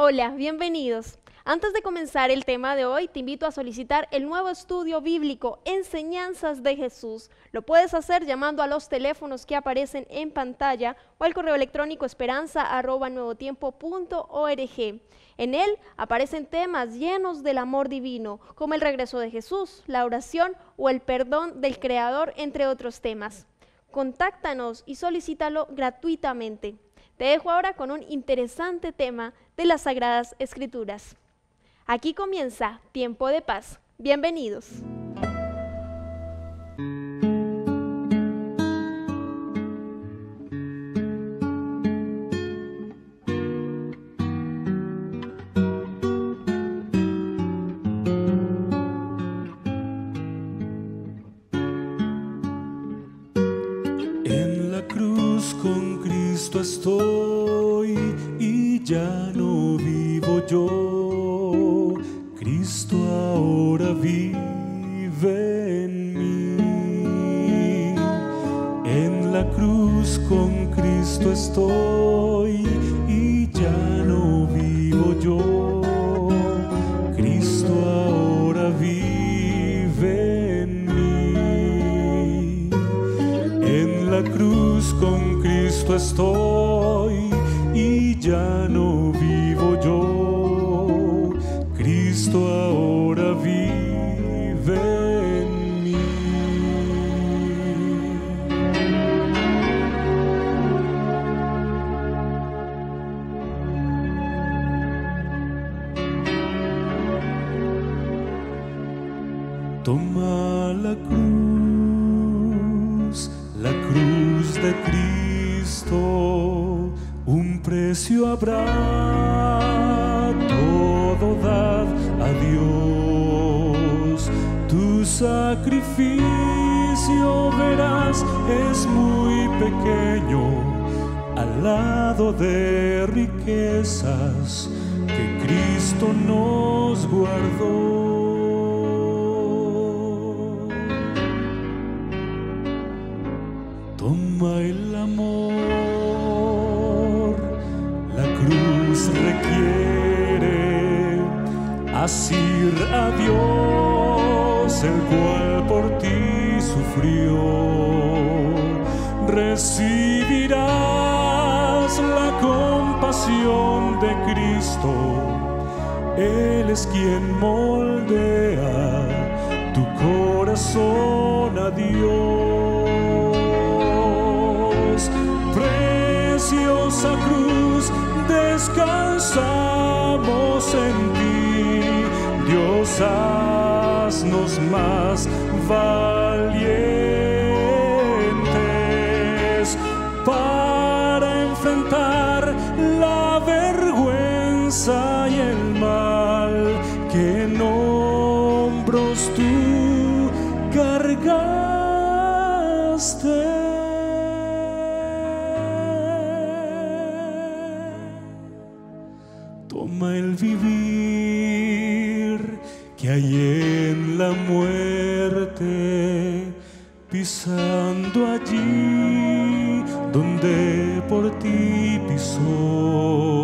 Hola, bienvenidos. Antes de comenzar el tema de hoy, te invito a solicitar el nuevo estudio bíblico Enseñanzas de Jesús. Lo puedes hacer llamando a los teléfonos que aparecen en pantalla o al correo electrónico esperanza@nuevotiempo.org. En él aparecen temas llenos del amor divino, como el regreso de Jesús, la oración o el perdón del Creador, entre otros temas. Contáctanos y solicítalo gratuitamente. Te dejo ahora con un interesante tema de las Sagradas Escrituras. Aquí comienza Tiempo de Paz. Bienvenidos. En la cruz con Cristo estoy y ya no vivo yo. Cristo ahora vive en mí. En la cruz con Cristo estoy y ya no vivo yo. Cristo ahora vive en mí. En la cruz con Cristo estoy y ya no vivo yo. Cristo ahora vive en mí. Toma la cruz de Cristo, un precio habrá, todo dad a Dios. Tu sacrificio verás es muy pequeño al lado de riquezas que Cristo nos guardó. Toma el amor, la cruz requiere asir a Dios, el cual por ti sufrió. Recibirás la compasión de Cristo, Él es quien moldea tu corazón a Dios. Preciosa cruz, descansamos en ti. Dios, haznos más valientes para enfrentar la vergüenza y el mal que en hombros tú cargaste. Toma el vivir que hay en la muerte, pisando allí donde por ti pisó.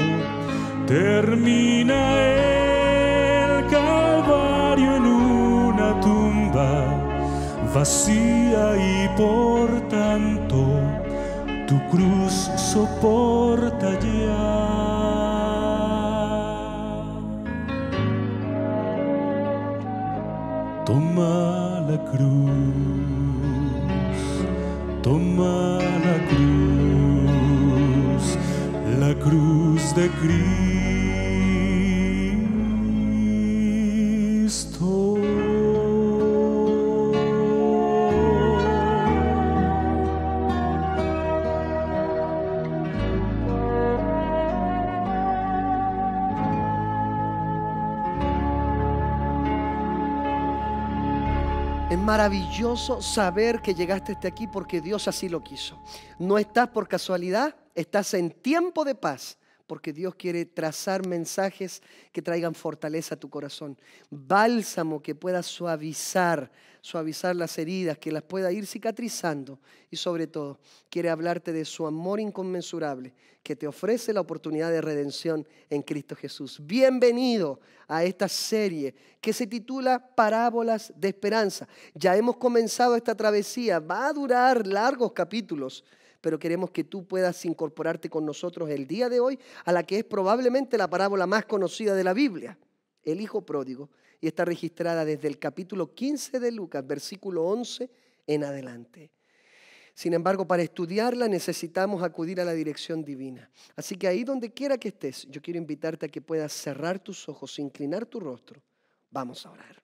Termina el Calvario en una tumba vacía y por tanto tu cruz soporta ya. Toma la cruz de Cristo. Es maravilloso saber que llegaste hasta aquí porque Dios así lo quiso. No estás por casualidad, estás en tiempo de paz porque Dios quiere trazar mensajes que traigan fortaleza a tu corazón. Bálsamo que pueda suavizar las heridas, que las pueda ir cicatrizando. Y sobre todo, quiere hablarte de su amor inconmensurable, que te ofrece la oportunidad de redención en Cristo Jesús. Bienvenido a esta serie que se titula Parábolas de Esperanza. Ya hemos comenzado esta travesía, va a durar largos capítulos, pero queremos que tú puedas incorporarte con nosotros el día de hoy a la que es probablemente la parábola más conocida de la Biblia, el Hijo Pródigo, y está registrada desde el capítulo 15 de Lucas, versículo 11 en adelante. Sin embargo, para estudiarla necesitamos acudir a la dirección divina. Así que ahí donde quiera que estés, yo quiero invitarte a que puedas cerrar tus ojos, inclinar tu rostro. Vamos a orar.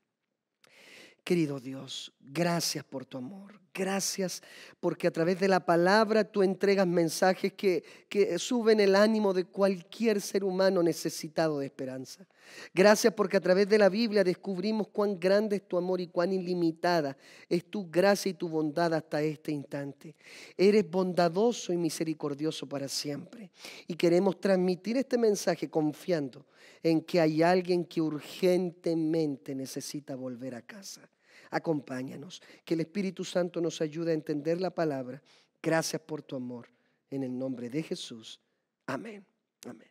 Querido Dios, gracias por tu amor. Gracias porque a través de la palabra tú entregas mensajes que suben el ánimo de cualquier ser humano necesitado de esperanza. Gracias porque a través de la Biblia descubrimos cuán grande es tu amor y cuán ilimitada es tu gracia y tu bondad hasta este instante. Eres bondadoso y misericordioso para siempre. Y queremos transmitir este mensaje confiando en que hay alguien que urgentemente necesita volver a casa. Acompáñanos, que el Espíritu Santo nos ayude a entender la palabra. Gracias por tu amor. En el nombre de Jesús. Amén. Amén.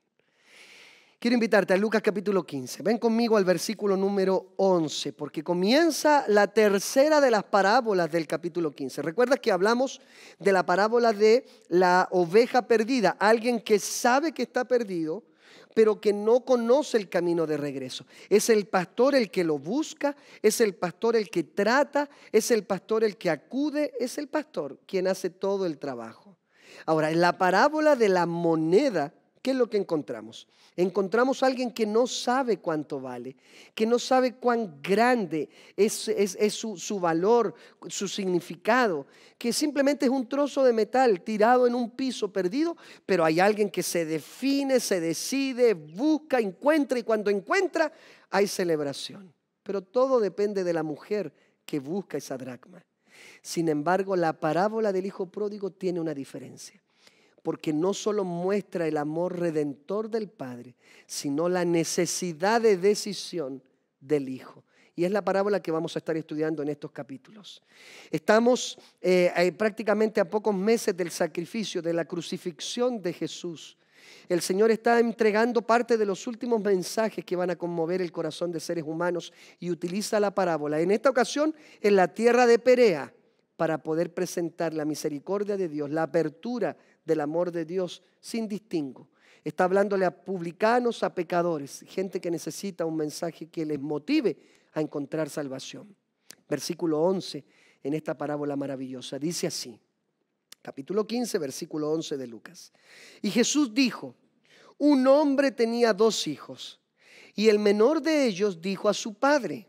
Quiero invitarte a Lucas capítulo 15. Ven conmigo al versículo número 11, porque comienza la tercera de las parábolas del capítulo 15. ¿Recuerdas que hablamos de la parábola de la oveja perdida? Alguien que sabe que está perdido, pero que no conoce el camino de regreso. Es el pastor el que lo busca, es el pastor el que trata, es el pastor el que acude, es el pastor quien hace todo el trabajo. Ahora, en la parábola de la moneda, ¿qué es lo que encontramos? Encontramos a alguien que no sabe cuánto vale, que no sabe cuán grande es su valor, su significado, que simplemente es un trozo de metal tirado en un piso perdido, pero hay alguien que se define, se decide, busca, encuentra, y cuando encuentra hay celebración. Pero todo depende de la mujer que busca esa dracma. Sin embargo, la parábola del hijo pródigo tiene una diferencia, porque no solo muestra el amor redentor del Padre, sino la necesidad de decisión del Hijo. Y es la parábola que vamos a estar estudiando en estos capítulos. Estamos prácticamente a pocos meses del sacrificio, de la crucifixión de Jesús. El Señor está entregando parte de los últimos mensajes que van a conmover el corazón de seres humanos y utiliza la parábola, en esta ocasión en la tierra de Perea, para poder presentar la misericordia de Dios, la apertura del amor de Dios sin distingo. Está hablándole a publicanos, a pecadores, gente que necesita un mensaje que les motive a encontrar salvación. Versículo 11 en esta parábola maravillosa dice así, capítulo 15, versículo 11 de Lucas. Y Jesús dijo, un hombre tenía 2 hijos, y el menor de ellos dijo a su padre,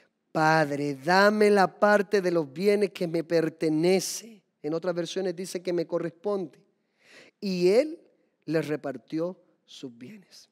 Padre, dame la parte de los bienes que me pertenece. En otras versiones dice que me corresponde. Y él les repartió sus bienes.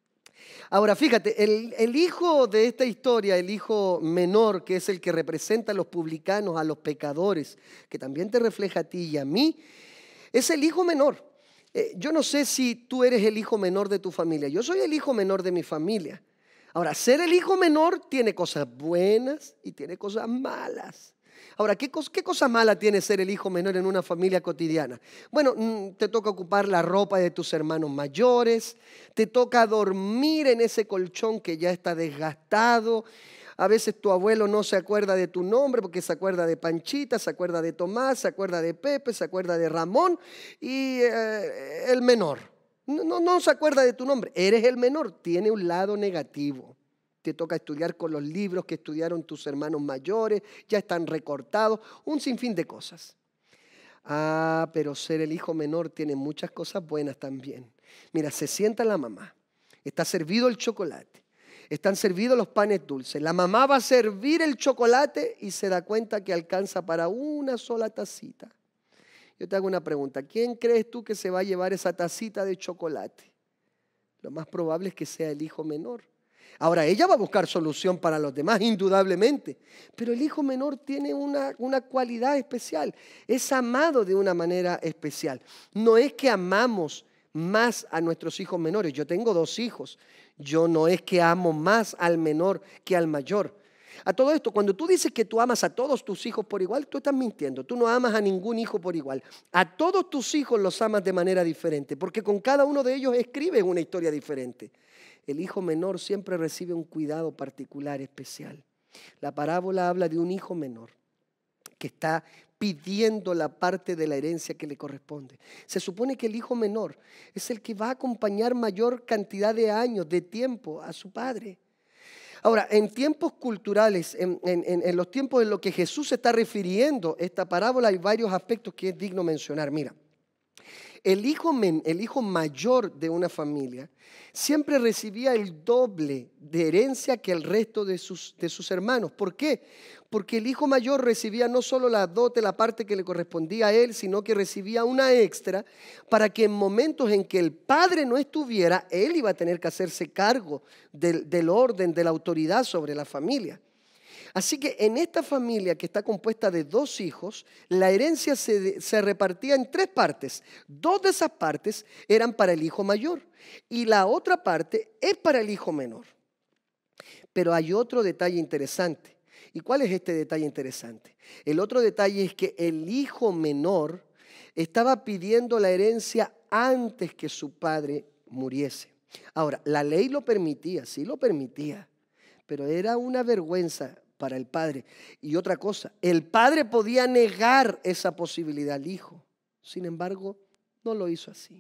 Ahora fíjate, el hijo de esta historia, el hijo menor, que es el que representa a los publicanos, a los pecadores, que también te refleja a ti y a mí, es el hijo menor. Yo no sé si tú eres el hijo menor de tu familia. Yo soy el hijo menor de mi familia. Ahora, ser el hijo menor tiene cosas buenas y tiene cosas malas. Ahora, ¿qué cosa mala tiene ser el hijo menor en una familia cotidiana? Bueno, te toca ocupar la ropa de tus hermanos mayores, te toca dormir en ese colchón que ya está desgastado. A veces tu abuelo no se acuerda de tu nombre porque se acuerda de Panchita, se acuerda de Tomás, se acuerda de Pepe, se acuerda de Ramón y el menor. No se acuerda de tu nombre, eres el menor, tiene un lado negativo. Te toca estudiar con los libros que estudiaron tus hermanos mayores, ya están recortados, un sinfín de cosas. Pero ser el hijo menor tiene muchas cosas buenas también. Mira, se sienta la mamá, está servido el chocolate, están servidos los panes dulces. La mamá va a servir el chocolate y se da cuenta que alcanza para una sola tacita. Yo te hago una pregunta. ¿Quién crees tú que se va a llevar esa tacita de chocolate? Lo más probable es que sea el hijo menor. Ahora, ella va a buscar solución para los demás, indudablemente. Pero el hijo menor tiene una cualidad especial. Es amado de una manera especial. No es que amamos más a nuestros hijos menores. Yo tengo 2 hijos. Yo no es que amo más al menor que al mayor. A todo esto, cuando tú dices que tú amas a todos tus hijos por igual, tú estás mintiendo. Tú no amas a ningún hijo por igual. A todos tus hijos los amas de manera diferente, porque con cada uno de ellos escribes una historia diferente. El hijo menor siempre recibe un cuidado particular, especial. La parábola habla de un hijo menor que está pidiendo la parte de la herencia que le corresponde. Se supone que el hijo menor es el que va a acompañar mayor cantidad de años, de tiempo a su padre. Ahora, en tiempos culturales, en los tiempos en los que Jesús se está refiriendo esta parábola, hay varios aspectos que es digno mencionar. Mira, el hijo mayor de una familia siempre recibía el doble de herencia que el resto de sus hermanos. ¿Por qué? Porque el hijo mayor recibía no solo la dote, la parte que le correspondía a él, sino que recibía una extra para que en momentos en que el padre no estuviera, él iba a tener que hacerse cargo del orden, de la autoridad sobre la familia. Así que en esta familia que está compuesta de 2 hijos, la herencia se repartía en 3 partes. 2 de esas partes eran para el hijo mayor y la otra parte es para el hijo menor. Pero hay otro detalle interesante. ¿Y cuál es este detalle interesante? El otro detalle es que el hijo menor estaba pidiendo la herencia antes que su padre muriese. Ahora, la ley lo permitía, sí lo permitía, pero era una vergüenza para el padre. Y otra cosa, el padre podía negar esa posibilidad al hijo. Sin embargo, no lo hizo así.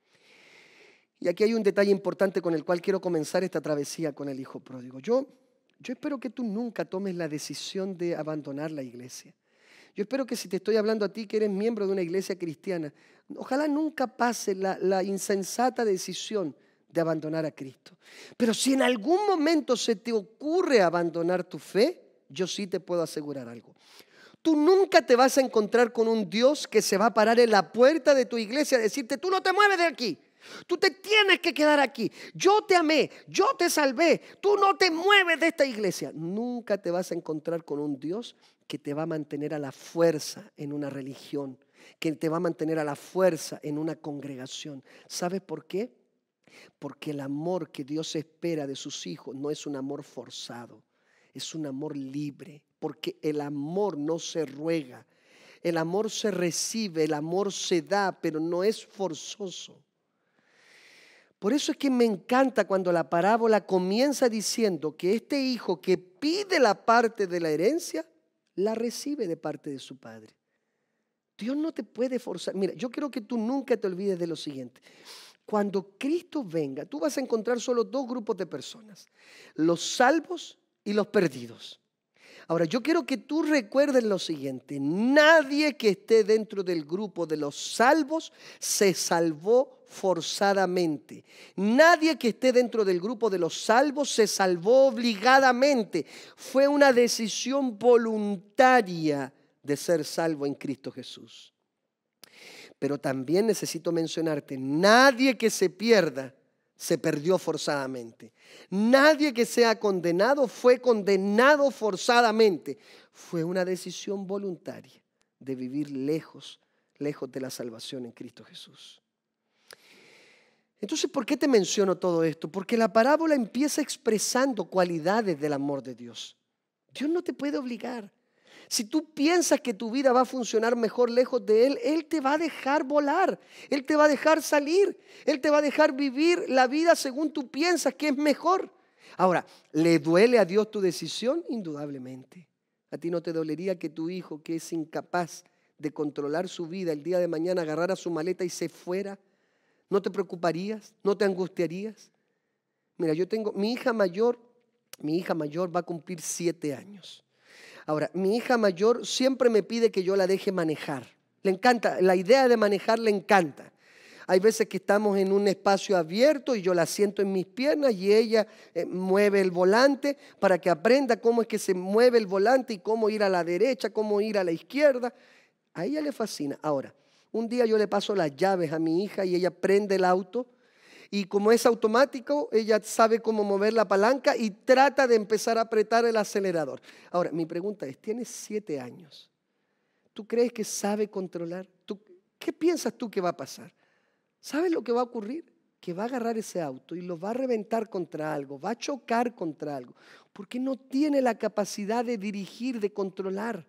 Y aquí hay un detalle importante con el cual quiero comenzar esta travesía con el hijo pródigo. Yo espero que tú nunca tomes la decisión de abandonar la iglesia. Yo espero que si te estoy hablando a ti que eres miembro de una iglesia cristiana, ojalá nunca pase la insensata decisión de abandonar a Cristo. Pero si en algún momento se te ocurre abandonar tu fe, yo sí te puedo asegurar algo. Tú nunca te vas a encontrar con un Dios que se va a parar en la puerta de tu iglesia a decirte, tú no te mueves de aquí, tú te tienes que quedar aquí, yo te amé, yo te salvé, tú no te mueves de esta iglesia. Nunca te vas a encontrar con un Dios que te va a mantener a la fuerza en una religión, que te va a mantener a la fuerza en una congregación. ¿Sabes por qué? Porque el amor que Dios espera de sus hijos no es un amor forzado, es un amor libre. Porque el amor no se ruega, el amor se recibe, el amor se da, pero no es forzoso. Por eso es que me encanta cuando la parábola comienza diciendo que este hijo que pide la parte de la herencia, la recibe de parte de su padre. Dios no te puede forzar. Mira, yo quiero que tú nunca te olvides de lo siguiente. Cuando Cristo venga, tú vas a encontrar solo 2 grupos de personas, los salvos y los perdidos. Ahora, yo quiero que tú recuerdes lo siguiente: nadie que esté dentro del grupo de los salvos se salvó forzadamente. Nadie que esté dentro del grupo de los salvos se salvó obligadamente. Fue una decisión voluntaria de ser salvo en Cristo Jesús. Pero también necesito mencionarte, nadie que se pierda se perdió forzadamente. Nadie que sea condenado fue condenado forzadamente. Fue una decisión voluntaria de vivir lejos de la salvación en Cristo Jesús. Entonces, ¿por qué te menciono todo esto? Porque la parábola empieza expresando cualidades del amor de Dios. Dios no te puede obligar. Si tú piensas que tu vida va a funcionar mejor lejos de Él, Él te va a dejar volar, Él te va a dejar salir, Él te va a dejar vivir la vida según tú piensas que es mejor. Ahora, ¿le duele a Dios tu decisión? Indudablemente. ¿A ti no te dolería que tu hijo, que es incapaz de controlar su vida, el día de mañana agarrara su maleta y se fuera? ¿No te preocuparías? ¿No te angustiarías? Mira, yo tengo mi hija mayor va a cumplir 7 años. Ahora, mi hija mayor siempre me pide que yo la deje manejar. Le encanta, la idea de manejar le encanta. Hay veces que estamos en un espacio abierto y yo la siento en mis piernas y ella mueve el volante para que aprenda cómo es que se mueve el volante y cómo ir a la derecha, cómo ir a la izquierda. A ella le fascina. Ahora, un día yo le paso las llaves a mi hija y ella prende el auto. Y como es automático, ella sabe cómo mover la palanca y trata de empezar a apretar el acelerador. Ahora, mi pregunta es, tienes 7 años. ¿Tú crees que sabe controlar? ¿Qué piensas tú que va a pasar? ¿sabes lo que va a ocurrir? Que va a agarrar ese auto y lo va a reventar contra algo, va a chocar contra algo, porque no tiene la capacidad de dirigir, de controlar.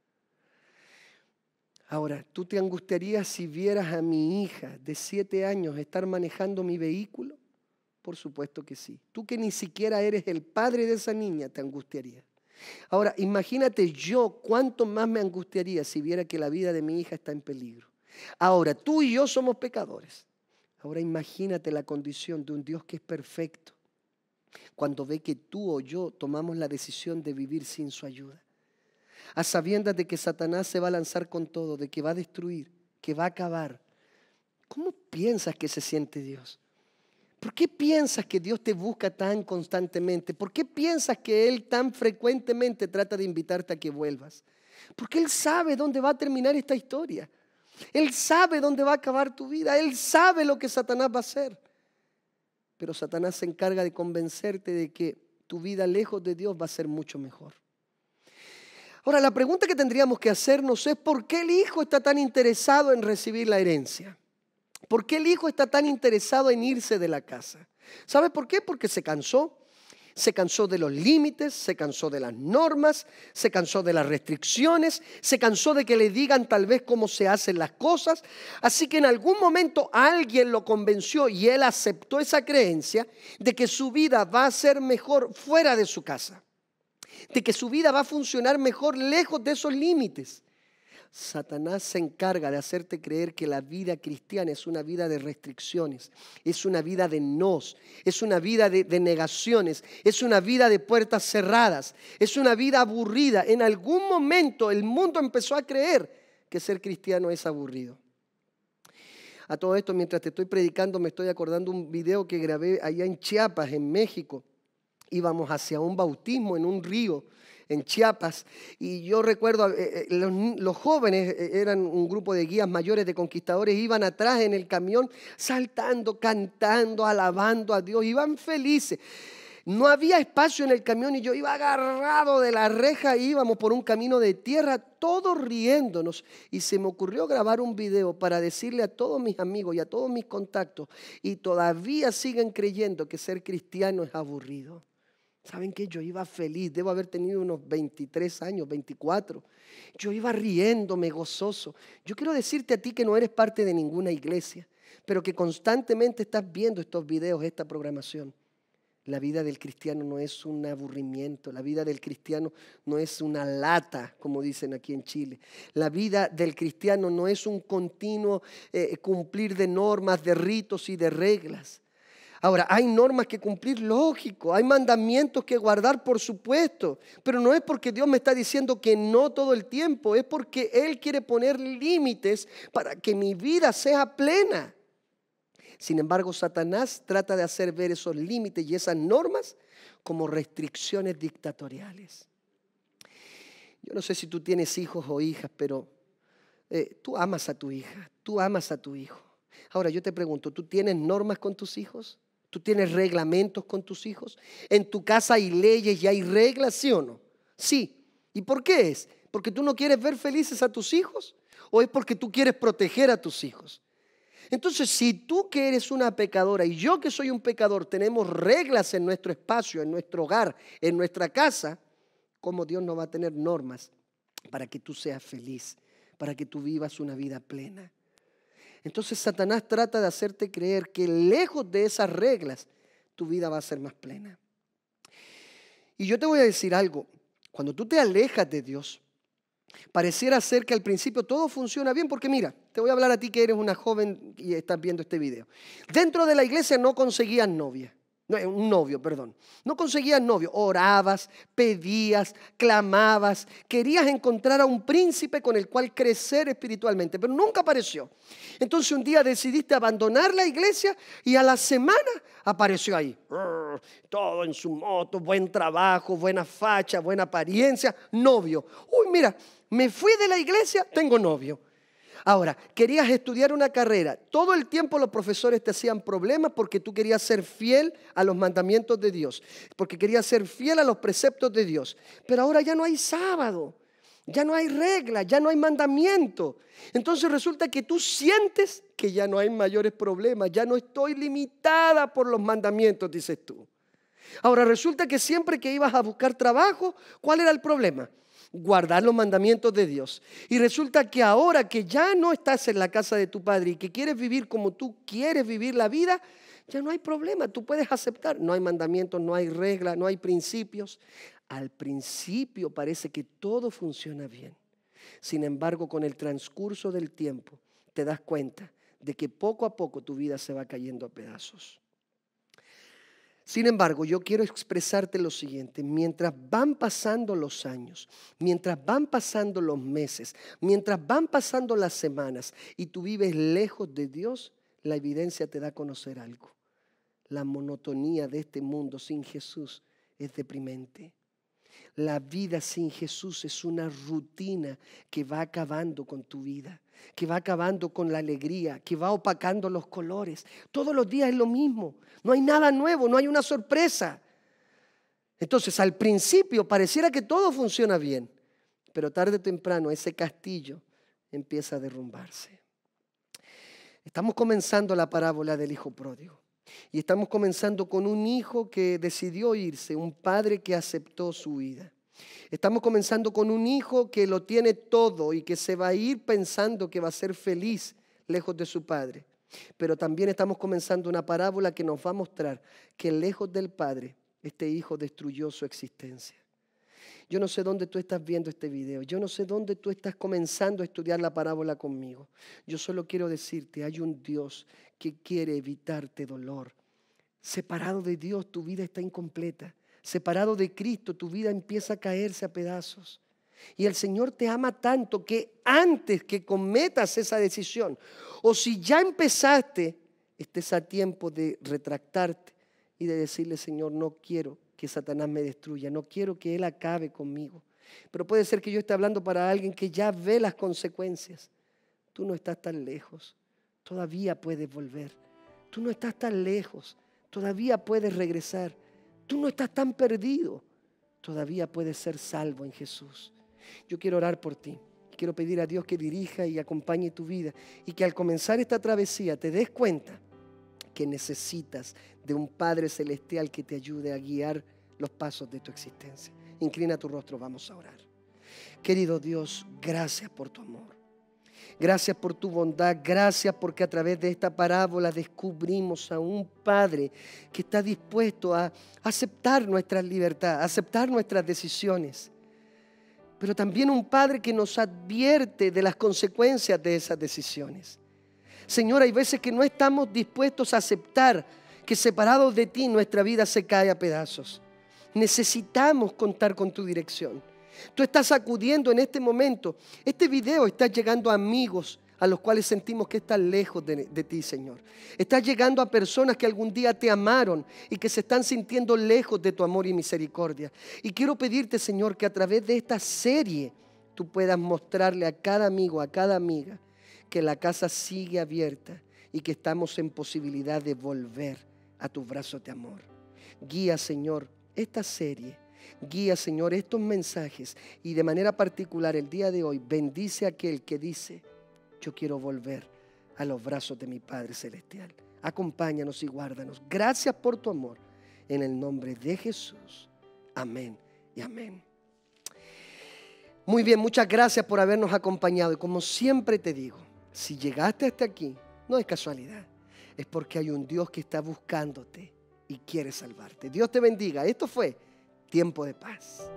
Ahora, ¿tú te angustiarías si vieras a mi hija de 7 años estar manejando mi vehículo? Por supuesto que sí. Tú que ni siquiera eres el padre de esa niña, te angustiarías. Ahora, imagínate yo cuánto más me angustiaría si viera que la vida de mi hija está en peligro. Ahora, tú y yo somos pecadores. Ahora imagínate la condición de un Dios que es perfecto cuando ve que tú o yo tomamos la decisión de vivir sin su ayuda. A sabiendas de que Satanás se va a lanzar con todo, de que va a destruir, que va a acabar. ¿Cómo piensas que se siente Dios? ¿Por qué piensas que Dios te busca tan constantemente? ¿Por qué piensas que Él tan frecuentemente trata de invitarte a que vuelvas? Porque Él sabe dónde va a terminar esta historia. Él sabe dónde va a acabar tu vida. Él sabe lo que Satanás va a hacer. Pero Satanás se encarga de convencerte de que tu vida lejos de Dios va a ser mucho mejor. Ahora, la pregunta que tendríamos que hacernos es ¿por qué el hijo está tan interesado en recibir la herencia? ¿Por qué el hijo está tan interesado en irse de la casa? ¿Sabe por qué? Porque se cansó. Se cansó de los límites, se cansó de las normas, se cansó de las restricciones, se cansó de que le digan tal vez cómo se hacen las cosas. Así que en algún momento alguien lo convenció y él aceptó esa creencia de que su vida va a ser mejor fuera de su casa, de que su vida va a funcionar mejor lejos de esos límites. Satanás se encarga de hacerte creer que la vida cristiana es una vida de restricciones, es una vida de nos, es una vida de negaciones, es una vida de puertas cerradas, es una vida aburrida. En algún momento el mundo empezó a creer que ser cristiano es aburrido. A todo esto, mientras te estoy predicando, me estoy acordando un video que grabé allá en Chiapas, en México. Íbamos hacia un bautismo en un río en Chiapas, y yo recuerdo los jóvenes, eran un grupo de guías mayores, de conquistadores, iban atrás en el camión saltando, cantando, alabando a Dios, iban felices. No había espacio en el camión y yo iba agarrado de la reja, íbamos por un camino de tierra, todos riéndonos, y se me ocurrió grabar un video para decirle a todos mis amigos y a todos mis contactos, y todavía siguen creyendo que ser cristiano es aburrido. ¿Saben qué? Yo iba feliz, debo haber tenido unos 23 años, 24. Yo iba riéndome, gozoso. Yo quiero decirte a ti que no eres parte de ninguna iglesia, pero que constantemente estás viendo estos videos, esta programación. La vida del cristiano no es un aburrimiento, la vida del cristiano no es una lata, como dicen aquí en Chile. La vida del cristiano no es un continuo cumplir de normas, de ritos y de reglas. Ahora, hay normas que cumplir, lógico, hay mandamientos que guardar, por supuesto, pero no es porque Dios me está diciendo que no todo el tiempo, es porque Él quiere poner límites para que mi vida sea plena. Sin embargo, Satanás trata de hacer ver esos límites y esas normas como restricciones dictatoriales. Yo no sé si tú tienes hijos o hijas, pero tú amas a tu hija, tú amas a tu hijo. Ahora, yo te pregunto, ¿tú tienes normas con tus hijos? ¿Tú tienes reglamentos con tus hijos? ¿En tu casa hay leyes y hay reglas, sí o no? Sí. ¿Y por qué es? ¿Porque tú no quieres ver felices a tus hijos? ¿O es porque tú quieres proteger a tus hijos? Entonces, si tú que eres una pecadora y yo que soy un pecador tenemos reglas en nuestro espacio, en nuestro hogar, en nuestra casa, ¿cómo Dios no va a tener normas para que tú seas feliz, para que tú vivas una vida plena? Entonces Satanás trata de hacerte creer que lejos de esas reglas tu vida va a ser más plena. Y yo te voy a decir algo, cuando tú te alejas de Dios, pareciera ser que al principio todo funciona bien, porque mira, te voy a hablar a ti que eres una joven y estás viendo este video. Dentro de la iglesia no conseguías novia. Un novio, perdón. No conseguías novio. Orabas, pedías, clamabas, querías encontrar a un príncipe con el cual crecer espiritualmente, pero nunca apareció. Entonces un día decidiste abandonar la iglesia y a la semana apareció ahí. Todo en su moto, buen trabajo, buena facha, buena apariencia, novio. Uy, mira, me fui de la iglesia, tengo novio. Ahora, querías estudiar una carrera. Todo el tiempo los profesores te hacían problemas porque tú querías ser fiel a los mandamientos de Dios, porque querías ser fiel a los preceptos de Dios. Pero ahora ya no hay sábado. Ya no hay regla, ya no hay mandamiento. Entonces resulta que tú sientes que ya no hay mayores problemas, ya no estoy limitada por los mandamientos, dices tú. Ahora resulta que siempre que ibas a buscar trabajo, ¿cuál era el problema? Guardar los mandamientos de Dios. Y resulta que ahora que ya no estás en la casa de tu padre y que quieres vivir como tú quieres vivir la vida, ya no hay problema, tú puedes aceptar. No hay mandamientos, no hay reglas, no hay principios. Al principio parece que todo funciona bien. Sin embargo, con el transcurso del tiempo te das cuenta de que poco a poco tu vida se va cayendo a pedazos. Sin embargo, yo quiero expresarte lo siguiente: mientras van pasando los años, mientras van pasando los meses, mientras van pasando las semanas y tú vives lejos de Dios, la evidencia te da a conocer algo. La monotonía de este mundo sin Jesús es deprimente. La vida sin Jesús es una rutina que va acabando con tu vida, que va acabando con la alegría, que va opacando los colores. Todos los días es lo mismo, no hay nada nuevo, no hay una sorpresa. Entonces, al principio pareciera que todo funciona bien, pero tarde o temprano ese castillo empieza a derrumbarse. Estamos comenzando la parábola del hijo pródigo. Y estamos comenzando con un hijo que decidió irse, un padre que aceptó su huida. Estamos comenzando con un hijo que lo tiene todo y que se va a ir pensando que va a ser feliz lejos de su padre. Pero también estamos comenzando una parábola que nos va a mostrar que lejos del padre, este hijo destruyó su existencia. Yo no sé dónde tú estás viendo este video. Yo no sé dónde tú estás comenzando a estudiar la parábola conmigo. Yo solo quiero decirte, hay un Dios que quiere evitarte dolor. Separado de Dios, tu vida está incompleta. Separado de Cristo, tu vida empieza a caerse a pedazos. Y el Señor te ama tanto que antes que cometas esa decisión, o si ya empezaste, estés a tiempo de retractarte y de decirle: Señor, no quiero que Satanás me destruya, no quiero que él acabe conmigo. Pero puede ser que yo esté hablando para alguien que ya ve las consecuencias. Tú no estás tan lejos, todavía puedes volver. Tú no estás tan lejos, todavía puedes regresar. Tú no estás tan perdido, todavía puedes ser salvo en Jesús. Yo quiero orar por ti, quiero pedir a Dios que dirija y acompañe tu vida y que al comenzar esta travesía te des cuenta que necesitas de un Padre Celestial que te ayude a guiar los pasos de tu existencia. Inclina tu rostro, vamos a orar. Querido Dios, gracias por tu amor. Gracias por tu bondad, gracias porque a través de esta parábola descubrimos a un Padre que está dispuesto a aceptar nuestra libertad, a aceptar nuestras decisiones. Pero también un Padre que nos advierte de las consecuencias de esas decisiones. Señor, hay veces que no estamos dispuestos a aceptar que separados de ti nuestra vida se cae a pedazos. Necesitamos contar con tu dirección. Tú estás acudiendo en este momento. Este video está llegando a amigos a los cuales sentimos que están lejos de ti, Señor. Está llegando a personas que algún día te amaron y que se están sintiendo lejos de tu amor y misericordia. Y quiero pedirte, Señor, que a través de esta serie tú puedas mostrarle a cada amigo, a cada amiga, que la casa sigue abierta y que estamos en posibilidad de volver a tus brazos de amor. Guía, Señor, esta serie. Guía, Señor, estos mensajes y de manera particular el día de hoy bendice a aquel que dice: yo quiero volver a los brazos de mi Padre Celestial. Acompáñanos y guárdanos. Gracias por tu amor. En el nombre de Jesús. Amén y amén. Muy bien, muchas gracias por habernos acompañado. Y como siempre te digo, si llegaste hasta aquí, no es casualidad. Es porque hay un Dios que está buscándote y quiere salvarte. Dios te bendiga. Esto fue Tiempo de Paz.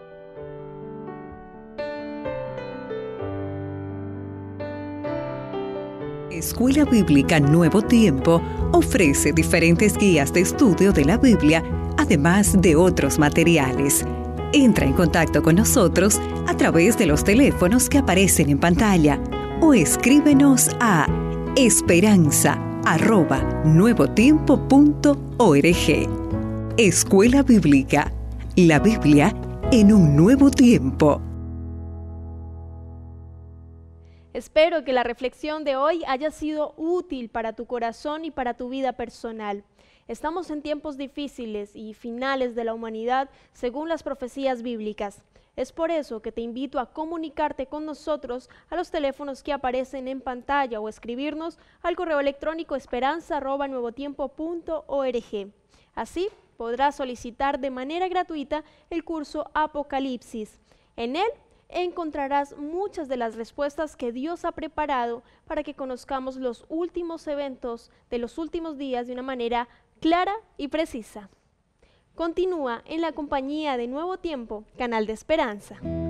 Escuela Bíblica Nuevo Tiempo ofrece diferentes guías de estudio de la Biblia, además de otros materiales. Entra en contacto con nosotros a través de los teléfonos que aparecen en pantalla o escríbenos a esperanza@nuevotiempo.org. Escuela Bíblica, la Biblia en un nuevo tiempo. Espero que la reflexión de hoy haya sido útil para tu corazón y para tu vida personal. Estamos en tiempos difíciles y finales de la humanidad según las profecías bíblicas, Es por eso que te invito a comunicarte con nosotros a los teléfonos que aparecen en pantalla o escribirnos al correo electrónico esperanza@nuevotiempo.org. Así podrás solicitar de manera gratuita el curso Apocalipsis. En él encontrarás muchas de las respuestas que Dios ha preparado para que conozcamos los últimos eventos de los últimos días de una manera clara y precisa. Continúa en la compañía de Nuevo Tiempo, canal de esperanza.